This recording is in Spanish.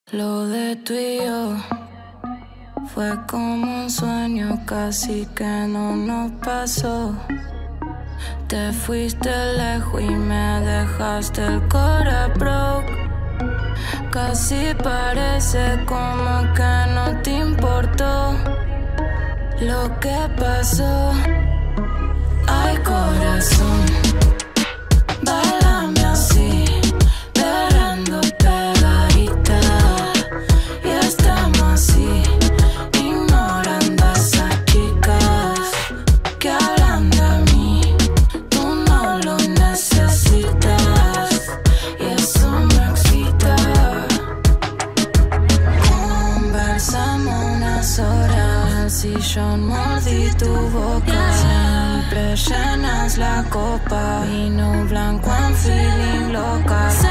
Lo de tú y yo fue como un sueño, casi que no nos pasó. Te fuiste lejos y me dejaste el cora broke. Casi parece como que no te importó lo que pasó. Ay, corazón, bálame así, berrando pegadita. Y estamos así, ignorando a esas chicas que hablan de mí. Tú no lo necesitas y eso me excita. Conversamos unas horas, si yo mordí tu boca. Siempre llenas la copa, vino blanco en feeling loca.